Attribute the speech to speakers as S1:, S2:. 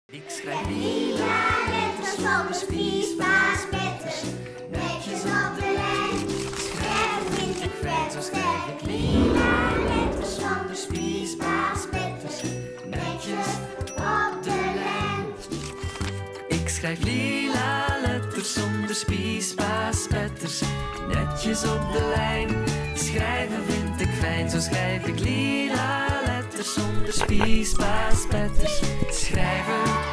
S1: Ik schrijf lila letters zonder spiespaaspetters, netjes op de lijn. Schrijven vind ik fijn, zo schrijf ik lila letters zonder spiespaaspetters, netjes op de lijn. Ik schrijf lila letters zonder spiespaaspetters, netjes op de lijn. Schrijven vind ik fijn, zo schrijf ik lila letters zonder spiespaaspetters. Schrijven